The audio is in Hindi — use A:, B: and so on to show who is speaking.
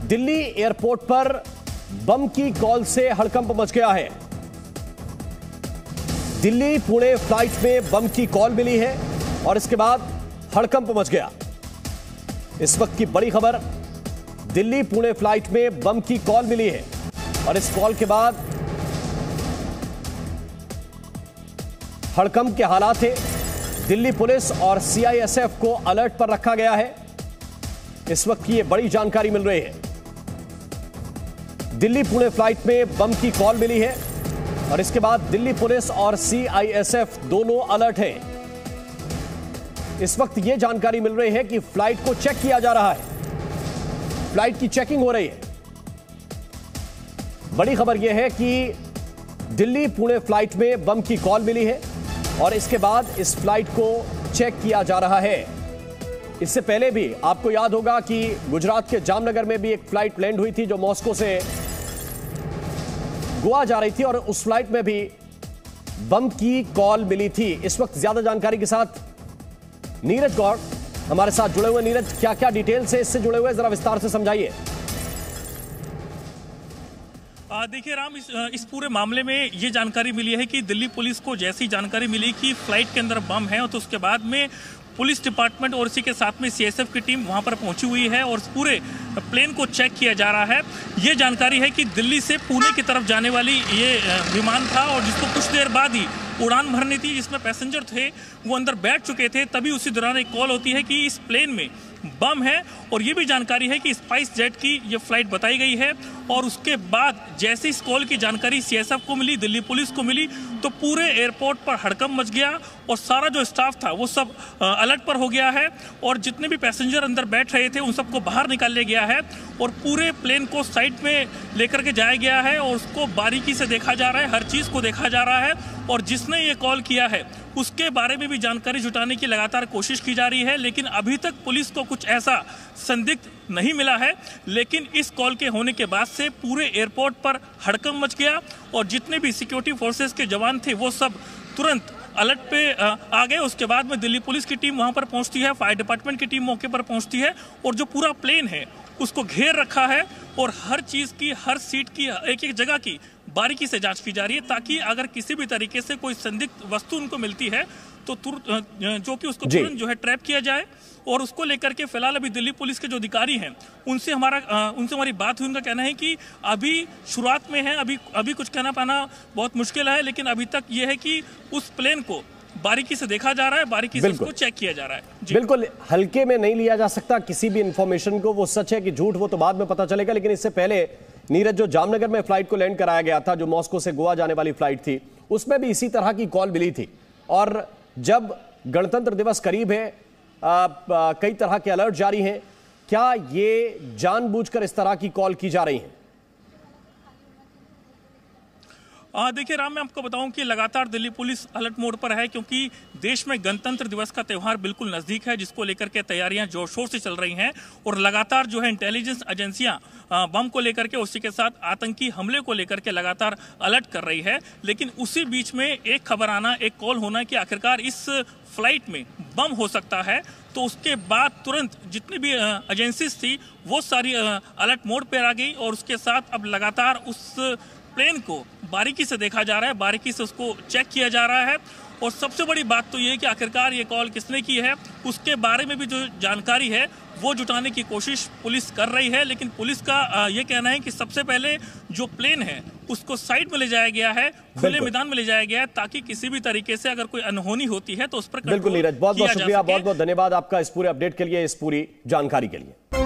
A: दिल्ली एयरपोर्ट पर बम की कॉल से हड़कंप मच गया है। दिल्ली पुणे फ्लाइट में बम की कॉल मिली है और इसके बाद हड़कंप मच गया। इस वक्त की बड़ी खबर, दिल्ली पुणे फ्लाइट में बम की कॉल मिली है और इस कॉल के बाद हड़कंप के हालात हैं। दिल्ली पुलिस और सीआईएसएफ को अलर्ट पर रखा गया है। इस वक्त की यह बड़ी जानकारी मिल रही है। दिल्ली पुणे फ्लाइट में बम की कॉल मिली है और इसके बाद दिल्ली पुलिस और सीआईएसएफ दोनों अलर्ट हैं। इस वक्त यह जानकारी मिल रही है कि फ्लाइट को चेक किया जा रहा है, फ्लाइट की चेकिंग हो रही है। बड़ी खबर यह है कि दिल्ली पुणे फ्लाइट में बम की कॉल मिली है और इसके बाद इस फ्लाइट को चेक किया जा रहा है। इससे पहले भी आपको याद होगा कि गुजरात के जामनगर में भी एक फ्लाइट लैंड हुई थी जो मॉस्को से गोवा जा रही थी और उस फ्लाइट में भी बम की कॉल मिली थी। इस वक्त ज्यादा जानकारी के साथ नीरज गौड़ हमारे साथ जुड़े हुए। नीरज, क्या क्या डिटेल्स है इससे जुड़े हुए, जरा विस्तार से समझाइए।
B: देखिए राम, इस पूरे मामले में ये जानकारी मिली है कि दिल्ली पुलिस को जैसी जानकारी मिली कि फ्लाइट के अंदर बम है, तो उसके बाद में पुलिस डिपार्टमेंट और इसी के साथ में सीएसएफ की टीम वहां पर पहुंची हुई है और पूरे प्लेन को चेक किया जा रहा है। ये जानकारी है कि दिल्ली से पुणे की तरफ जाने वाली ये विमान था और जिसको कुछ देर बाद ही उड़ान भरनी थी, जिसमें पैसेंजर थे वो अंदर बैठ चुके थे। तभी उसी दौरान एक कॉल होती है कि इस प्लेन में बम है और ये भी जानकारी है कि स्पाइस जेट की ये फ्लाइट बताई गई है। और उसके बाद जैसे इस कॉल की जानकारी सीएसएफ को मिली, दिल्ली पुलिस को मिली, तो पूरे एयरपोर्ट पर हड़कंप मच गया और सारा जो स्टाफ था वो सब अलर्ट पर हो गया है और जितने भी पैसेंजर अंदर बैठ रहे थे उन सबको बाहर निकाल लिया गया है और पूरे प्लेन को साइड में लेकर के जाया गया है और उसको बारीकी से देखा जा रहा है, हर चीज को देखा जा रहा है और जिसने ये कॉल किया है उसके बारे में भी जानकारी जुटाने की लगातार कोशिश की जा रही है। लेकिन अभी तक पुलिस को कुछ ऐसा संदिग्ध नहीं मिला है। लेकिन इस कॉल के होने के बाद से पूरे एयरपोर्ट पर हड़कंप मच गया और जितने भी सिक्योरिटी फोर्सेस के जवान थे वो सब तुरंत अलर्ट पे आ गए। उसके बाद में दिल्ली पुलिस की टीम वहां पर पहुंचती है, फायर डिपार्टमेंट की टीम मौके पर पहुंचती है और जो पूरा प्लेन है उसको घेर रखा है और हर चीज की, हर सीट की, एक एक जगह की बारीकी से जांच की जा रही है ताकि अगर किसी भी तरीके से कोई संदिग्ध वस्तु उनको मिलती है तो जो कि उसको तुरंत जो है ट्रैप किया जाए। और उसको लेकर के फिलहाल अभी दिल्ली पुलिस के जो अधिकारी हैं उनसे हमारी बात हुई। उनका कहना है कि अभी शुरुआत में है, अभी कुछ कहना पाना बहुत मुश्किल है, लेकिन अभी तक ये है कि उस प्लेन को बारीकी से देखा जा रहा है, बारीकी से उसको चेक किया जा रहा है।
A: बिल्कुल हल्के में नहीं लिया जा सकता किसी भी इंफॉर्मेशन को, वो सच है कि झूठ वो तो बाद में पता चलेगा। लेकिन इससे पहले नीरज, जो जामनगर में फ्लाइट को लैंड कराया गया था, जो मॉस्को से गोवा जाने वाली फ्लाइट थी, उसमें भी इसी तरह की कॉल मिली थी। और जब गणतंत्र दिवस करीब है, कई तरह के अलर्ट जारी हैं, क्या ये जानबूझकर इस तरह की कॉल की जा रही है?
B: देखिए राम, मैं आपको बताऊं कि लगातार दिल्ली पुलिस अलर्ट मोड पर है क्योंकि देश में गणतंत्र दिवस का त्यौहार बिल्कुल नजदीक है, जिसको लेकर के तैयारियां जोर शोर से चल रही हैं और लगातार जो है इंटेलिजेंस एजेंसियां बम को लेकर के, उसी के साथ आतंकी हमले को लेकर के लगातार अलर्ट कर रही है। लेकिन उसी बीच में एक खबर आना, एक कॉल होना कि आखिरकार इस फ्लाइट में बम हो सकता है, तो उसके बाद तुरंत जितनी भी एजेंसीज थी वो सारी अलर्ट मोड पर आ गई और उसके साथ अब लगातार उस प्लेन को बारीकी से देखा जा रहा है, बारीकी से उसको चेक किया जा रहा है। और सबसे बड़ी बात तो ये है कि आखिरकार ये कॉल किसने की है, उसके बारे में भी जो जानकारी है वो जुटाने की कोशिश पुलिस कर रही है। लेकिन पुलिस का ये कहना है कि सबसे पहले जो प्लेन है उसको साइड में ले जाया गया है, खुले मैदान में ले जाया गया है, ताकि किसी भी तरीके से अगर कोई अनहोनी होती है तो उस पर
A: बिल्कुल नीरज, बहुत बहुत शुक्रिया, बहुत बहुत धन्यवाद आपका इस पूरे अपडेट के लिए, इस पूरी जानकारी के लिए।